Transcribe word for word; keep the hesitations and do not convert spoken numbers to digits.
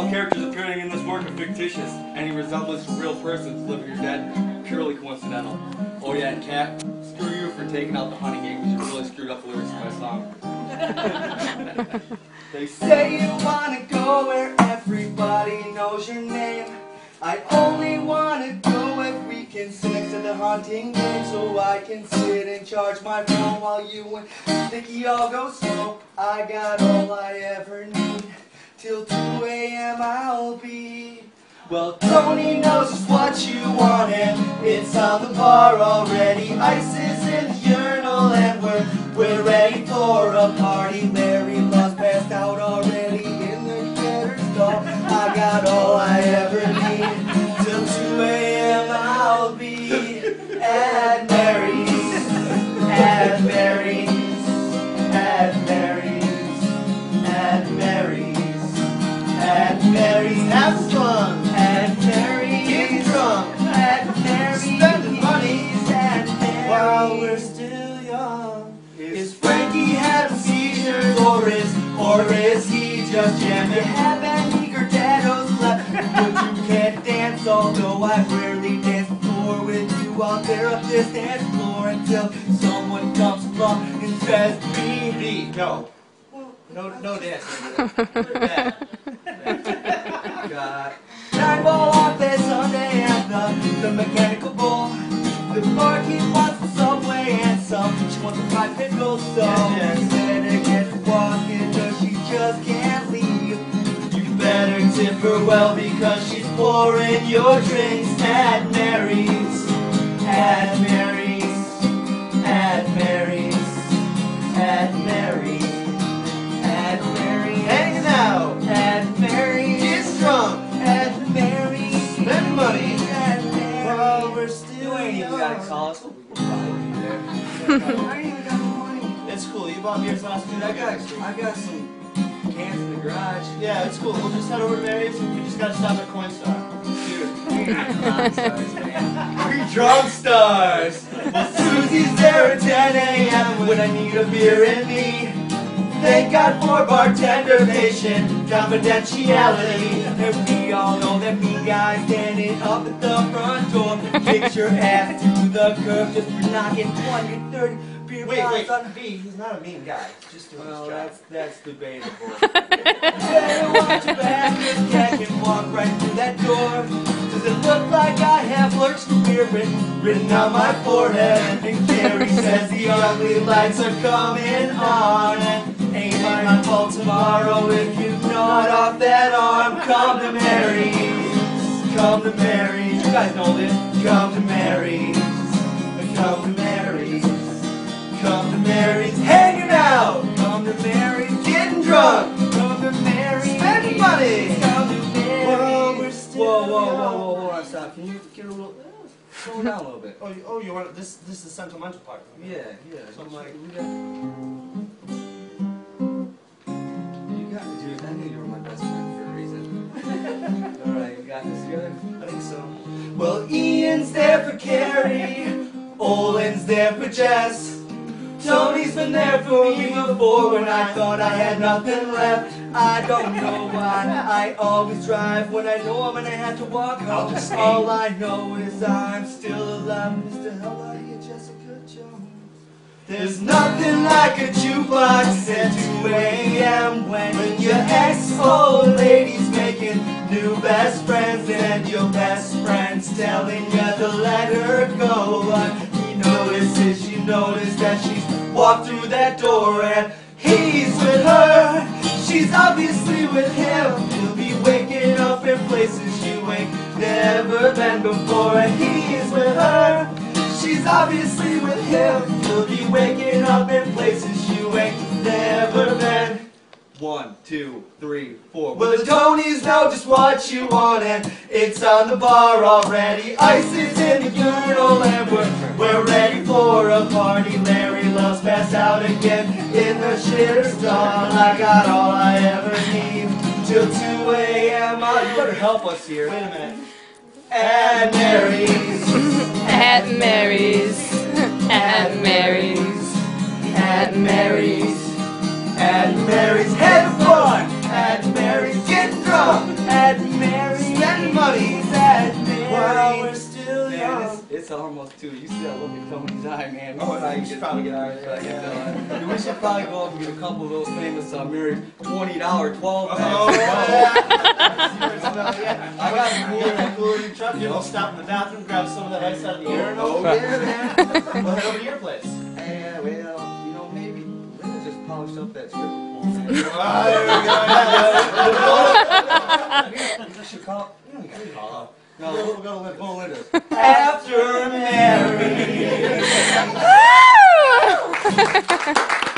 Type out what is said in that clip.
All characters appearing in this work are fictitious. Any resemblance to real persons, living or dead, purely coincidental. Oh yeah, and Kat, screw you for taking out the honey game because you really screwed up the lyrics of my song. They say you wanna go where everybody knows your name. I only wanna go if we can sit next to the haunting game, so I can sit and charge my phone while you and Dickie all go slow. I got all I ever need. Till two A M I'll be. Well, Tony knows just what you want, and it's on the bar already. Ice is in the urinal, and we're we're ready for a party. Larry love's passed out already in the getter's stall. I got all I ever need. Till two A M I'll be at Mary's, at Mary's, at Mary's, at Mary's. At Mary's, have fun. At Mary's, get drunk. At Mary's, spend money. At Mary's, while we're still young. Is Frankie having seizures, or is, or is he just jamming? You have any Gordettos left, but you can't dance. Although I've rarely danced before with you, I'll tear up this dance floor until someone comes along and says, "B B." No. No, no dancing. God. Nine ball on this Sunday and the, the mechanical bull. The barkeep wants the subway and some. She wants a fried pickle, so yeah, you better get walking, cause she just can't leave. You better tip her well because she's pouring your drinks at Mary's, at Mary's, at Mary's, at Mary's. At Mary, hanging out. At Mary, get drunk. At Mary, spend money. At Mary, while we're still you ain't even gotta call us. We can probably be there. I ain't even got no money. It's cool. You bought beers last week. I got, I got some cans in the garage. Yeah, it's cool. We'll just head over to Mary's and we just gotta stop at Coinstar. Dude, we're drunk stars, man. We're drunk stars. Well, Susie's there at ten A M when I need a beer in me. Thank God for bartender patient confidentiality. And we all know that mean guy standing up at the front door takes your ass to the curb just for knocking twenty, thirty beer Wait, wait, on B. He's not a mean guy. Just doing well, his job. That's, that's debatable. Better watch your bastards, cat can walk right through that door. Does it look like I have lurched beer written, written on my forehead? And Gary says the ugly lights are coming on. And ain't my fault tomorrow if you gnawed off that arm. Come to Mary's, come to Mary's. You guys know this. Come to Mary's, come to Mary's, come to Mary's. Hanging out. Come to Mary's, getting drunk. Come to Mary's, spending money. Come to Mary's. Whoa, we're still whoa, whoa, whoa, whoa, hold on, stop. Can you get a little, slow down a little bit? Oh, you, oh, you want this? This is the sentimental part. Yeah, yeah. So I'm like, we got. Dude, I knew you were my best friend for a reason. Alright, you got this good? I think so. Well, Ian's there for Carrie, Olin's there for Jess. Tony's been there for me before when I thought I had nothing left. I don't know why I always drive when I know I'm gonna have to walk home. All I know is I'm still alive. Mister Hell, I hear Jessica Jones. There's nothing like a jukebox at two A M when your ex-old lady's making new best friends and your best friend's telling you to let her go. He notices, you notice that she's walked through that door and he's with her. She's obviously with him. He'll be waking up in places you ain't never been before, and he's with her. She's obviously with him. You'll be waking up in places you ain't never been. One, two, three, four. Well, the Tonys know just what you want, and it's on the bar already. Ice is in the urinal, and we're, we're ready for a party. Larry loves pass out again in the shitter stall. I got all I ever need till two A M You better help us here. Wait a minute. At Mary's. At Mary's, at Mary's, at Mary's, at Mary's, have fun, at Mary's, get drunk, at almost too. You see that look at Tony's eye, man. Oh, no, you should probably get out of there. Yeah. Yeah. We should probably go up and get a couple of those famous uh, Mary's twenty dollar twelve packs. Oh, yeah. I got some You got that cooler in your truck, you know, stop in the bathroom, grab some of that ice out of the urinal. Oh, yeah, man. We'll head over to your place. Yeah, well, you know, maybe Linda just polished up that strip. Ah, there we go. You should call. You don't gotta call. No, we'll go to Linda. After Mary.